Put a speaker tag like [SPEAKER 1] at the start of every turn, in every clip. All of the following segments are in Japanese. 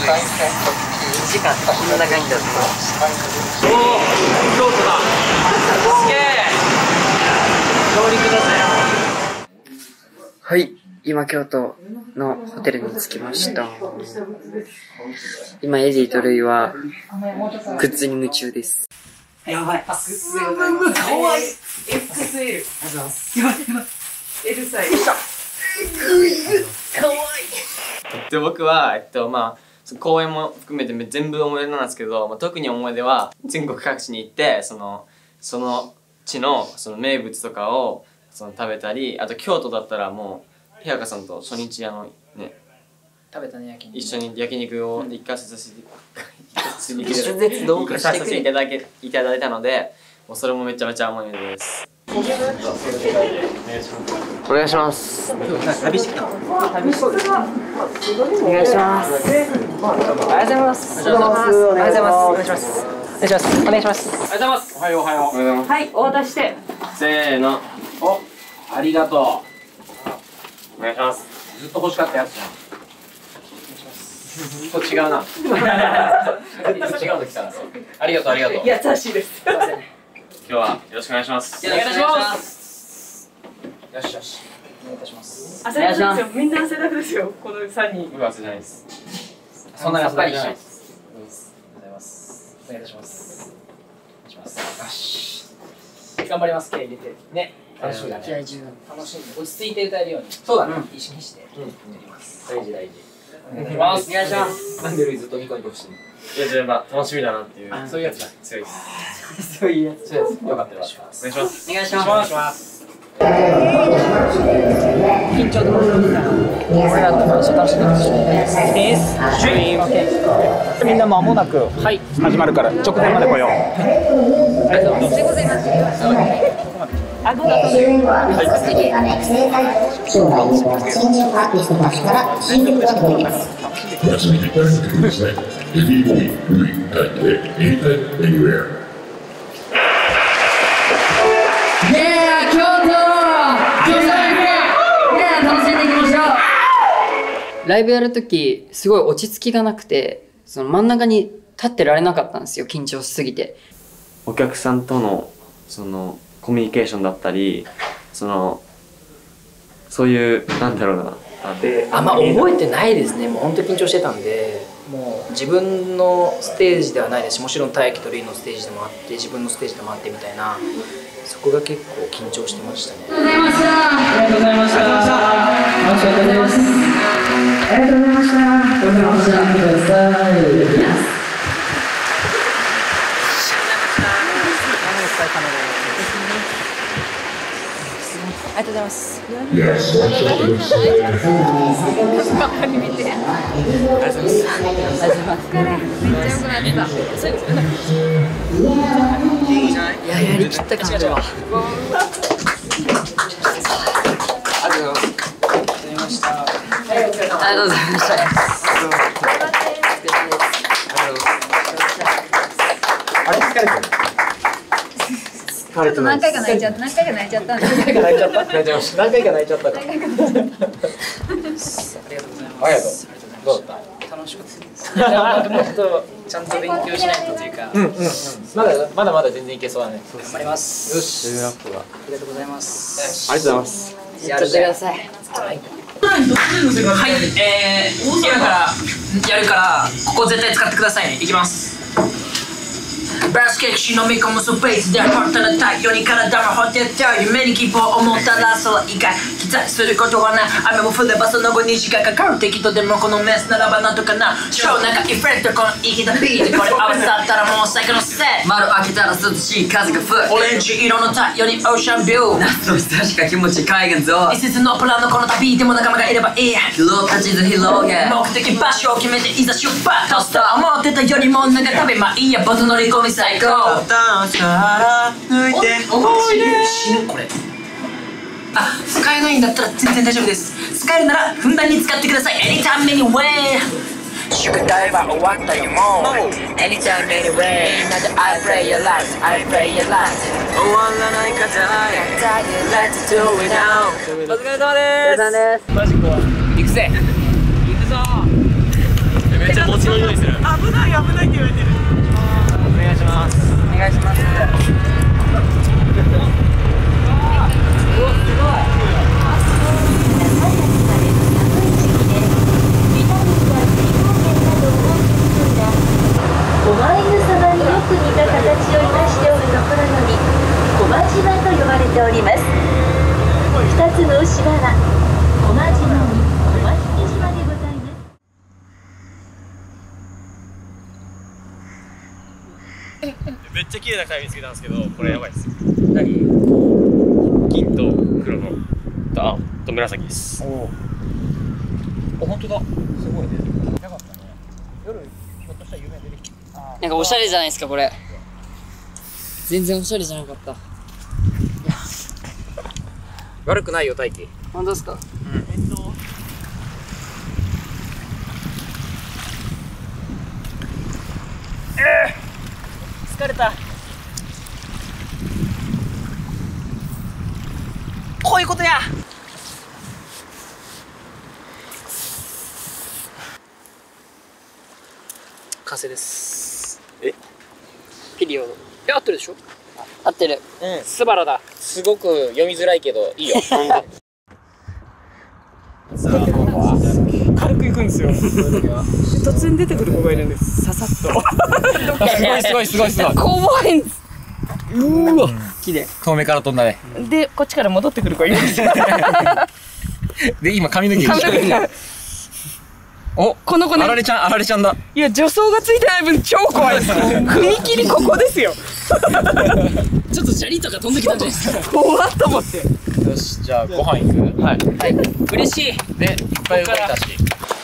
[SPEAKER 1] 時間こんな長いんだぞ。
[SPEAKER 2] おお、京都だ。すげえ。上陸だぜ。
[SPEAKER 1] はい、今京都のホテルに着きました。今エディとルイはグッズに夢中です。
[SPEAKER 3] やばい。かわいい。XL。ありがとうございます。やばいやばい。L サイズ。かわいい。
[SPEAKER 2] で、僕はまあ公演も含めて全部思い出なんですけど、まあ、特に思い出は全国各地に行ってその地の名物とかを食べたり、あと京都だったらもう日高さんと初日ね
[SPEAKER 3] 食べたね、焼肉。
[SPEAKER 2] 一緒に焼肉を行かせていただいたので、もうそれもめちゃめちゃ思い出です。
[SPEAKER 1] お願いします。
[SPEAKER 3] 旅してきた。
[SPEAKER 1] お願いします。ありがとうございます。お願いします。お願いします。お願いします。お願いします。お願いします。
[SPEAKER 2] ありがとうございます。おはようおはよう。
[SPEAKER 3] はい、お渡しして。
[SPEAKER 2] せーの。お、ありがとう。お願いします。ずっと欲しかったやつじゃん。ずっと違うな。ずっと違うの来たな。ありがとうありがとう。
[SPEAKER 3] 優しいです。
[SPEAKER 2] 今日はよろしくお願いします。
[SPEAKER 3] お願いします。
[SPEAKER 2] よしよし。お願いいたします。
[SPEAKER 3] 汗だくですよ。みんな汗だくですよ。この3人。
[SPEAKER 2] 僕は汗じゃないです。そんなに汗だくじゃないです。
[SPEAKER 3] ありがとうございます。お願いします。お願いします。よし。頑張ります。気合い入れて。ね。楽しみだね。気合十分。楽しんで落ち着いて歌えるように。そうだね。意識してやります。大事大事。お願いします。お願いします。なんでルイずっとニコニコしてるの？
[SPEAKER 2] いや、自分は楽しみだなっていう。そういうやつだ。強いです。そういうやつ。よかったら。お願いします。
[SPEAKER 1] お願いします。
[SPEAKER 3] 緊張とか俺らと一緒に楽しんでほしいです。みんな間もなく始まるから直前まで来よう。ありがとうございます。あ、どうだったの？
[SPEAKER 4] 将来には新人アーティストたちから新曲が届きます。皆さんに大好きですね。エディボーイ、ルイ、大体、Anytime Anywhere。
[SPEAKER 1] ライブやるときすごい落ち着きがなくて、その真ん中に立ってられなかったんですよ、緊張しすぎて。
[SPEAKER 2] お客さんとのコミュニケーションだったり、そういうなんだろうな。
[SPEAKER 3] あんま覚えてないですね。もう本当に緊張してたんで、もう自分のステージではないですし、もちろん大輝とルイのステージでもあって、自分のステージでもあってみたいな、そこが結構緊張してましたね。ありがとうございました。ありがとうございました。ありがとうございました。ありがとうございました。どうぞお待ちください。ありがとうございます。
[SPEAKER 1] いや、やりきった感じは。ありがとうございました。ありがとうございました。
[SPEAKER 3] あれ疲れてる？
[SPEAKER 5] 何回か泣いちゃった。何回か泣いちゃった。
[SPEAKER 3] 何回か泣いちゃった。泣いちゃいました。何回か泣いちゃったか。ありがとうございます。ありがとう。どうだった？楽しかったです。もっとちゃんと勉強しないとというか。まだ全然いけそうだね。頑張ります。よし。ありがとうございます。
[SPEAKER 2] ありがとうございます。
[SPEAKER 1] やってください。
[SPEAKER 3] はい、今からやるから、ここ絶対使ってくださいね。いきます。バスケット飲み込むスペースで本当の太陽に体も張ってた夢に希望をもたらす以外期待することはない。雨も降ればその後に時間かかる。適当でもこのメスならばなんとかな。ショーなんかイフェクトこの生きたビートこれ合わさったらもう最高のセット。
[SPEAKER 1] 窓開けたら涼しい風が吹く。
[SPEAKER 3] オレンジ色の太陽にオーシャンビュー。
[SPEAKER 1] 夏の久しか気持ち海岸沿い。
[SPEAKER 3] 一節のプランのこの旅でも仲間がいればいい。
[SPEAKER 1] 広か地図広げ
[SPEAKER 3] 目的場所を決めていざ出発。トスター思ってたよりも長旅まあいいやボト乗り込み最高。抜いておいで死ぬこれ。あ、使えないんだったら全然大丈夫です。使えるならふんだんに使ってください。 Anytime Anywhere。宿題は終わったよもう Anytime Anywhere。なんで I pray your life I pray your life。 終わらない方やったで Let's do it now。 お疲れ様です。
[SPEAKER 1] お疲れ様です。
[SPEAKER 3] マジ怖い。行くぜ。行くぞ。めっちゃモチベ
[SPEAKER 2] 表情にする。危ないって言われてる。お願いします。
[SPEAKER 1] お願いします。
[SPEAKER 6] 狛犬様によく似た形を生かしておるところより小間島と呼ばれております。2つの島は小間島に小間引島でございます。
[SPEAKER 2] めっちゃ綺麗な貝見つけたんですけど、これやばいですよ。
[SPEAKER 1] 何？
[SPEAKER 2] 金と黒のと紫です。
[SPEAKER 1] おお。本当だ。すごいね。なかったね。夜ひょっとしたら夢出てきた。なんかおしゃれじゃないですかこれ。全然おしゃれじゃなかった。
[SPEAKER 2] 悪くないよ大輝。
[SPEAKER 1] 本当ですか？
[SPEAKER 3] 疲れた。こういうことや。
[SPEAKER 1] 完成です。
[SPEAKER 2] え？
[SPEAKER 1] ピリオド。合ってるでしょ？合ってる。
[SPEAKER 3] スバラだ。すごく読みづらいけどいいよ。軽く行くんですよ。突然出てくる子がいるんです。ささっと。すごい。
[SPEAKER 1] 怖いんです。うわ、綺麗。
[SPEAKER 3] 遠目から飛んだね。で、こっちから戻ってくる子いるんですよ。で、今髪の毛。お、この子ね。あられちゃんだ。いや、助走がついてない分超怖いです。踏切ここですよ。
[SPEAKER 1] ちょっと砂利とか飛んできたんじゃないですか。
[SPEAKER 3] 怖っと思って。
[SPEAKER 2] よし、じゃあご飯行く？はい。
[SPEAKER 1] 嬉しい。
[SPEAKER 2] で、いっぱい動いたし。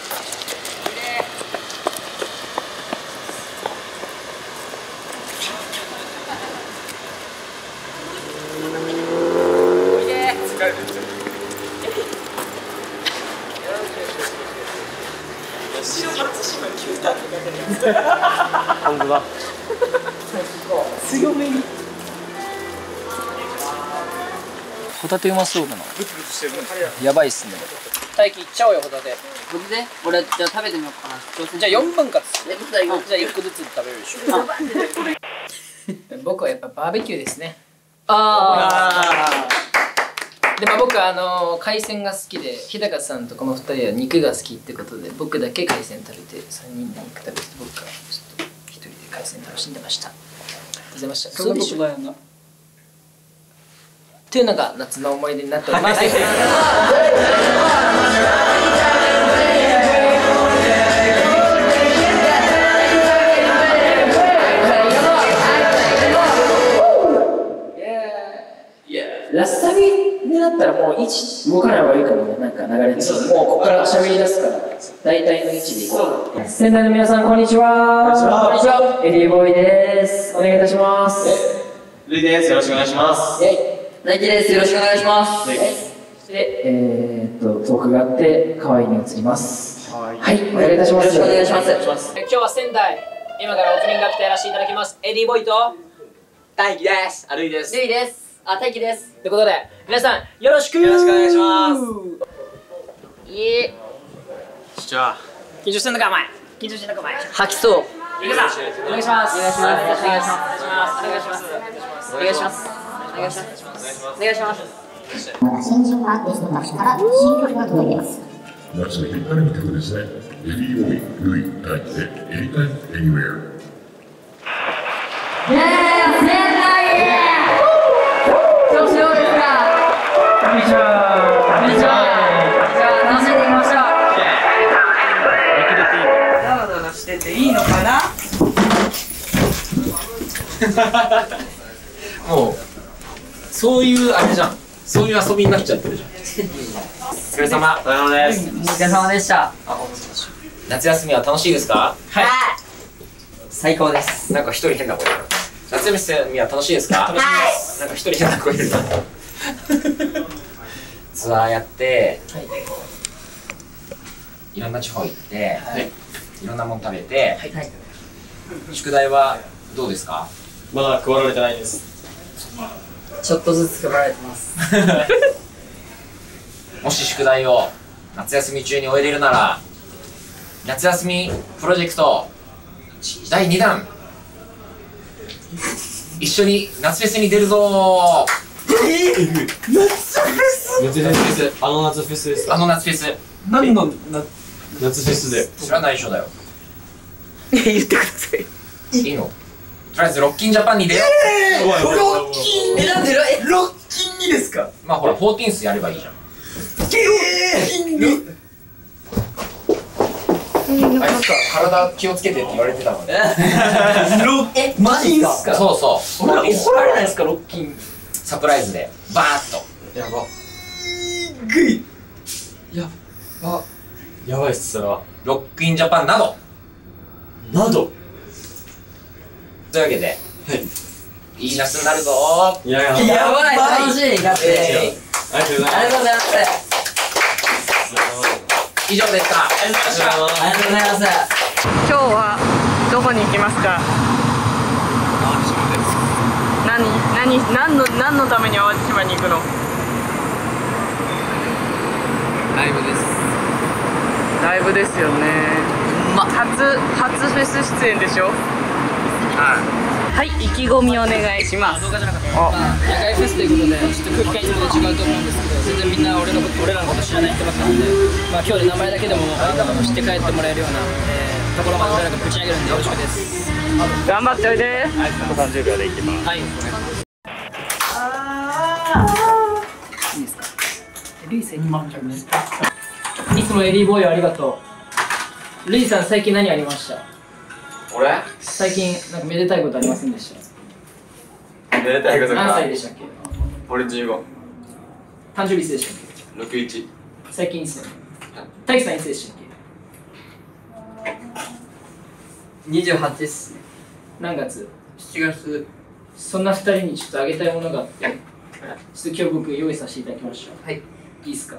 [SPEAKER 2] 本当だ。
[SPEAKER 3] 強めに。
[SPEAKER 1] ホタテうまそうだな。やばいっすね。大輝いっちゃおうよホタテ。ホタテ？俺じゃあ食べてみようかな。じゃあ4分割。じゃあ1個ずつ食べるでしょ。
[SPEAKER 7] 僕はやっぱバーベキューですね。
[SPEAKER 1] あ
[SPEAKER 7] で僕は海鮮が好きで、日高さんとこの2人は肉が好きってことで、僕だけ海鮮食べて3人で肉食べて、僕はちょっと1人で海鮮楽しんでました。ありがとうございました。そうでしょというのが夏の思い出になっております。ラスサビになったらもう位置動かない方がいいかもね。なんか流れでもうここから喋り出すから大体の位置でいこう。仙台の皆さんこんにちは。こんにちは。エリーボーイです。お願いいたします。
[SPEAKER 2] ルイです。よろしくお願いします。
[SPEAKER 1] 大輝です。よろしくお願いします。
[SPEAKER 7] で、トークがあって可愛いに移ります。はい、お願いいたします。
[SPEAKER 1] よろしくお願いします。
[SPEAKER 7] 今日は仙台、今からオープニングアクトやらせていただきます。エディボーイと
[SPEAKER 2] 大輝です。ルイです。
[SPEAKER 1] ルイです。大輝です。
[SPEAKER 7] ということで、皆さんよろしくお
[SPEAKER 2] 願いします。
[SPEAKER 7] じゃあ、緊張してんのかお前。緊張してんのかお前。
[SPEAKER 1] 吐きそう。
[SPEAKER 7] いくぞ。お願いします。お願いします。お願いします。お願いします。お願いします。お願いします。
[SPEAKER 4] また新人アーティストたちから新曲が届いています。夏にぴったりの曲ですね。エディボーイ、ルイ、大輝で Anytime Anywhere。
[SPEAKER 3] してていいのかな。
[SPEAKER 2] もうそういうあれじゃん。そういう遊びになっちゃってるじゃん。お疲れ様。お疲れ様です。
[SPEAKER 1] お疲れ様でした。
[SPEAKER 2] 夏休みは楽しいですか？
[SPEAKER 1] はい。最高です。
[SPEAKER 2] なんか一人変な声。夏休みは楽しいですか？楽しいです。なんか一人変な声出た。ツアーやって、いろんな地方行って、いろんなもの食べて、宿題はどうですか？まだ配られてないです。
[SPEAKER 1] ちょっとずつ配られてます。
[SPEAKER 2] もし宿題を夏休み中に終えれるなら
[SPEAKER 8] 夏休みプロジェクト第2弾一緒に夏フェスに出るぞー。
[SPEAKER 2] 夏フェス、あの夏フェスですか？
[SPEAKER 8] あの夏フェス。
[SPEAKER 2] 何の夏フェスで？
[SPEAKER 8] 知らないでしょだよ。
[SPEAKER 3] 言ってください。
[SPEAKER 8] いいの？とりあえずロッキンジャパンに出よう。
[SPEAKER 3] ロッキンになんでロッキンにですか？
[SPEAKER 8] まあほら14thやればいいじゃん。あいつか体気をつけてって言われてたのね。
[SPEAKER 3] マジですか？
[SPEAKER 8] そうそう。
[SPEAKER 3] 怒られないですかロッキン？
[SPEAKER 8] サプライズでバーッと。
[SPEAKER 2] やば。
[SPEAKER 3] グイ。
[SPEAKER 2] やばいっす、それは。
[SPEAKER 8] ロックインジャパンなどというわけで、いい夏になるぞー。
[SPEAKER 3] やばい楽しいだって。
[SPEAKER 2] ありがとうございます。
[SPEAKER 3] ありがとうございます。
[SPEAKER 8] 以上ですか。
[SPEAKER 3] ありがとうございます。
[SPEAKER 9] 今日はどこに行きますか？何のために淡路島に行くの？
[SPEAKER 1] ライブです。
[SPEAKER 9] ライブですよね。初フェス出演でしょ？はい、意気込みお願いします。
[SPEAKER 1] 動画じゃなかった。野外フェスということで、ちょっと空気感いつもと違うと思うんですけど、全然みんな俺らのこと知らない人ばっかなんで、まあ今日で名前だけでも知って帰ってもらえるような、ところまで俺らがぶち上げるんでよろしくです。
[SPEAKER 9] 頑張っておいで。
[SPEAKER 2] 30秒でいきます。
[SPEAKER 1] はい。いいですか。ルイさんいつもエリーボーイありがとう。ルイさん最近何ありました？
[SPEAKER 2] 俺？
[SPEAKER 1] 最近なんかめでたいことありませんでした？
[SPEAKER 2] めでたいことか。
[SPEAKER 1] 何歳でしたっけ？
[SPEAKER 2] 俺15。
[SPEAKER 1] 誕生日いつでしたっけ
[SPEAKER 2] 61。
[SPEAKER 1] 最近いつだよね。大輝さんいつでしたっけ
[SPEAKER 3] 28です。
[SPEAKER 1] 何月？
[SPEAKER 3] 7月。
[SPEAKER 1] そんな2人にちょっとあげたいものがあって、ちょっと今日僕用意させていただきました。
[SPEAKER 3] はい。
[SPEAKER 1] いいですか？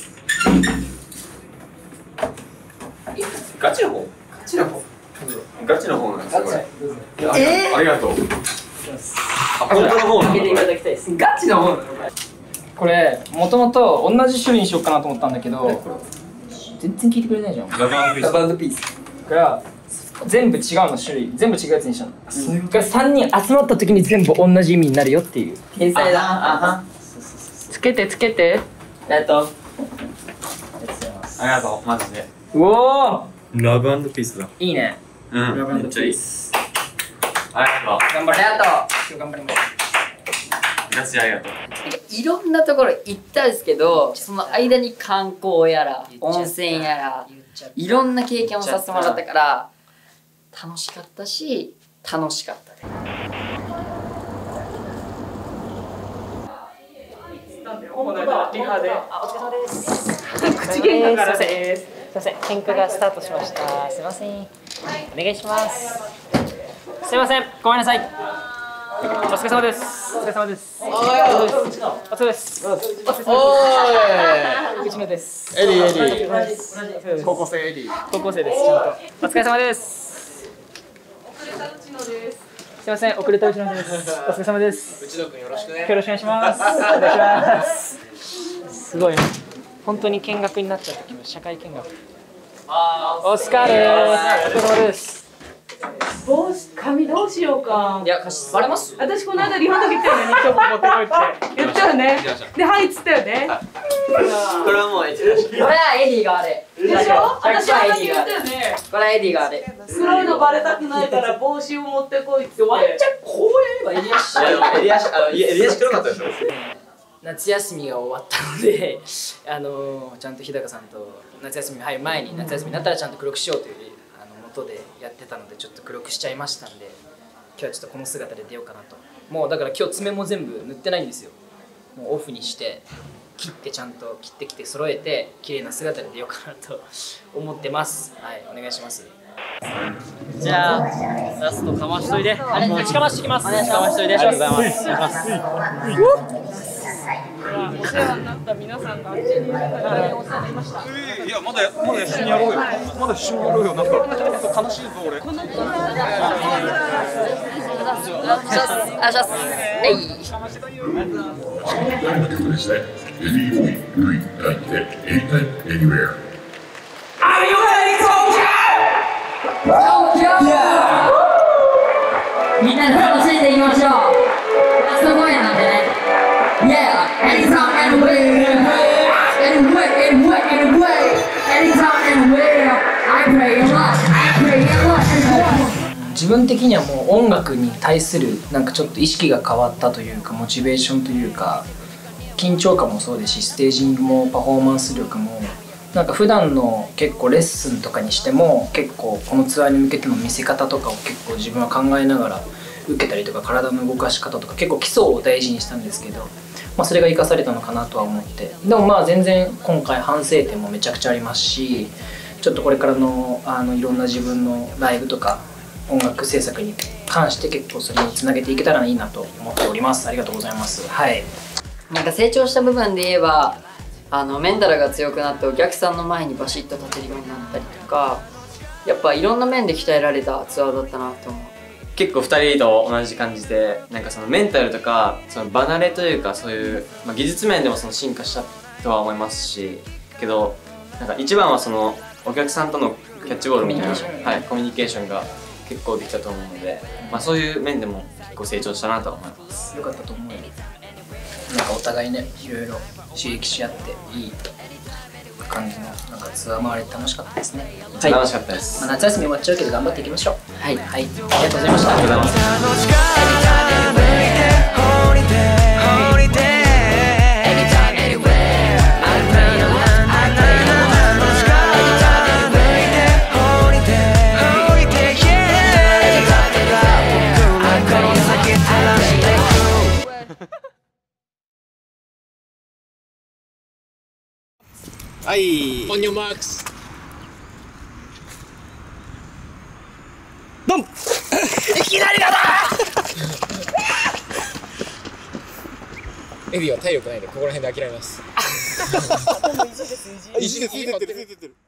[SPEAKER 2] ガチの方？ガチの方なんですよ、これ。ありがとう。本当の方なの？
[SPEAKER 1] あげていただきたいです。
[SPEAKER 3] ガチの方。
[SPEAKER 1] これ、もともと同じ種類にしようかなと思ったんだけど、全然聞いてくれないじゃん。
[SPEAKER 2] ラバー
[SPEAKER 3] ピース。
[SPEAKER 1] だから全部違うの種類、全部違うやつにしたの。3人集まった時に全部同じ意味になるよっていう。
[SPEAKER 3] 天才だ。
[SPEAKER 9] つけて。
[SPEAKER 3] ありがとう。
[SPEAKER 2] ありがとう、マジで。
[SPEAKER 1] うおー、
[SPEAKER 2] ラブ&ピースだ。
[SPEAKER 1] いいね。
[SPEAKER 2] うん、めっちゃいい。ありがと
[SPEAKER 1] 頑張れ。
[SPEAKER 3] ありがとう。
[SPEAKER 1] 今日頑張ります。
[SPEAKER 2] う。ガチありがとう。
[SPEAKER 3] いろんなところ行ったんですけど、その間に観光やら温泉やらいろんな経験をさせてもらったから楽しかったし楽しかったです。
[SPEAKER 9] リハで。お疲れ様です。口喧嘩からです。すみません、喧嘩がスタートしました。すみません。お願いします。すみません、ごめんなさい。お疲れ様です。お疲れ様です。お疲れです。うちのです。エリー。高校生エリー。高校生です。ちゃんと。お疲れ様です。遅れたうちのです。すみません、遅れたうちのです。お疲れ様です。
[SPEAKER 8] 内野くんよろしくね。
[SPEAKER 9] よろしくお願いします。お願いします。すごい。本当に見学になっちゃった気分。社会見学。お疲れ。お疲れ様です。
[SPEAKER 10] 髪どうしようか。
[SPEAKER 1] いや、バレます？
[SPEAKER 10] 私この間リハの時言ったよね。今日持ってこいって言ったよね。で、はいっつったよね。
[SPEAKER 2] これはもうエチラシ。
[SPEAKER 3] これはエディがあれ。
[SPEAKER 10] でしょ？私は
[SPEAKER 3] エディ
[SPEAKER 10] 言ったよね。
[SPEAKER 3] これはエディがあれ。
[SPEAKER 10] 黒いのバレたくないから帽子を持ってこいって。
[SPEAKER 3] ワンちゃんこうやればエディアシ。
[SPEAKER 2] エリアシ黒かったでしょ。
[SPEAKER 1] 夏休みが終わったので、ちゃんと日高さんと夏休み入る前に夏休みになったらちゃんと黒くしようという元でやってたのでちょっと黒くしちゃいましたんで、今日はちょっとこの姿で出ようかなと。もうだから今日爪も全部塗ってないんですよ。もうオフにして切ってちゃんと切ってきて揃えて綺麗な姿で出ようかなと思ってます。はい、お願いします。じゃあラストかましといで。打ちかましてきます。かましといで。ありがとうございます。お願いします。
[SPEAKER 10] お世話になった皆さんがあっちにいるからお世話になりました。
[SPEAKER 11] いやまだ一緒にやろうよ。まだ一緒にやろうよ。なんか悲しいぞ俺。
[SPEAKER 3] あざっす。
[SPEAKER 4] Anytime, anywhere.
[SPEAKER 3] Are you ready, soldier?
[SPEAKER 7] みんなで楽しんでいきましょう。ラスト公演なんでね。Yeah, anytime, anywhere, anytime, anywhere. I pray a lot, I pray a lot.
[SPEAKER 1] 自分的にはもう音楽に対するなんかちょっと意識が変わったというか、モチベーションというか、緊張感もそうですし、ステージングもパフォーマンス力もなんか普段の結構レッスンとかにしても結構このツアーに向けての見せ方とかを結構自分は考えながら受けたりとか、体の動かし方とか結構基礎を大事にしたんですけど、それが生かされたのかなとは思って、でも全然今回反省点もめちゃくちゃありますし、ちょっとこれからのいろんな自分のライブとか音楽制作に関して結構それにつなげていけたらいいなと思っております。ありがとうございます。はい。
[SPEAKER 12] なんか成長した部分で言えばメンタルが強くなってお客さんの前にバシッと立てるようになったりとか、やっぱいろんな面で鍛えられたツアーだったなと思う。
[SPEAKER 2] 結構2人と同じ感じで、なんかそのメンタルとかその離れというか、そういう、技術面でもその進化したとは思いますし、けどなんか一番はそのお客さんとのキャッチボールみたいな、はい、コミュニケーションが結構できたと思うので、そういう面でも結構成長したなと思います。
[SPEAKER 1] よかったと思う。なんかお互いね、いろいろ刺激し合っていい感じのなんかツアー回り楽しかったですね。
[SPEAKER 2] はい、楽しかったです。
[SPEAKER 1] 夏休み終わっちゃうけど頑張っていきましょう。はい、はい、ありがとうございました。ありがとうございます。
[SPEAKER 13] はい。オンニョンマークス。ドン。いきなりだな。エディは体力ないんでここら辺で諦めます。意地です。意地です。ついてってる。